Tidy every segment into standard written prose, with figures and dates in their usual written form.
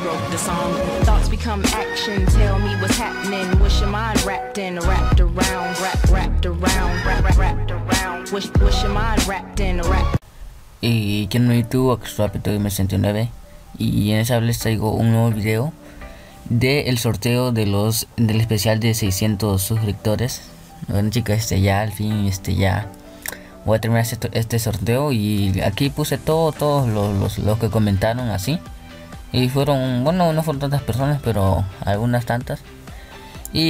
wrote the song. Thoughts become action, tell me what's happening. Wish your mind wrapped in, wrapped around, wrapped around, wrapped around. Wish your mind wrapped in, wrapped. Y quién me tuvo a M69 y en esa vez les traigo un nuevo video del sorteo del especial de 600 suscriptores. Bueno chicas, ya al fin ya voy a terminar este sorteo, y aquí puse todos los que comentaron así, y fueron, bueno, no fueron tantas personas, pero algunas tantas. Y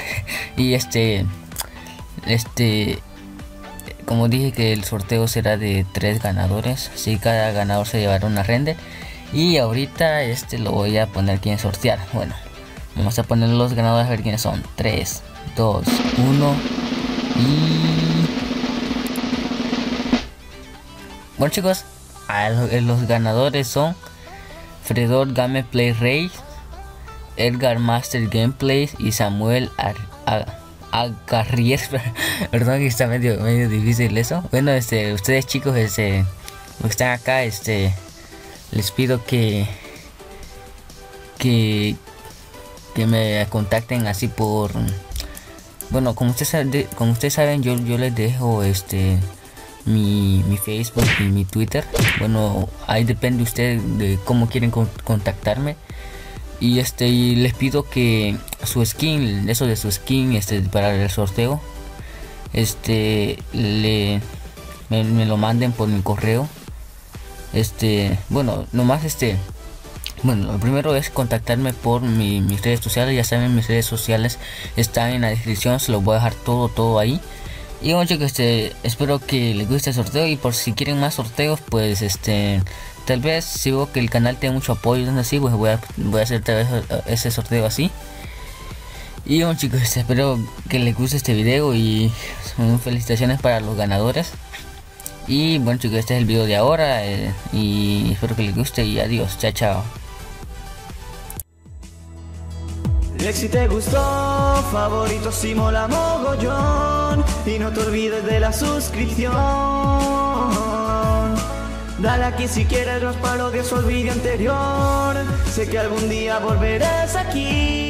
como dije que el sorteo será de 3 ganadores, así cada ganador se llevará una render. Y ahorita lo voy a poner aquí en sortear. Bueno, vamos a poner los ganadores a ver quiénes son. 3, 2, 1 y... Bueno chicos, los ganadores son Fredor Gameplay Rey, Edgar Master Gameplays y Samuel Agarrier. Perdón que está medio difícil eso. Bueno, ustedes chicos, los que están acá, les pido que me contacten así por, bueno, como ustedes saben, yo les dejo mi Facebook y mi Twitter. Bueno, ahí depende usted de cómo quieren contactarme. Y y les pido que su skin, eso de su skin, para el sorteo, me lo manden por mi correo. Bueno, nomás bueno, lo primero es contactarme por mis redes sociales. Ya saben, mis redes sociales están en la descripción, se los voy a dejar todo ahí. Y bueno chicos, espero que les guste el sorteo, y por si quieren más sorteos, pues tal vez si veo que el canal tiene mucho apoyo, así, pues voy a hacer tal vez ese sorteo así. Y bueno chicos, espero que les guste este video, y felicitaciones para los ganadores. Y bueno chicos, este es el video de ahora, y espero que les guste, y adiós, chao. Si te gustó, favorito si mola mogollón, y no te olvides de la suscripción. Dale aquí si quieres los parodias o el vídeo anterior, sé que algún día volverás aquí.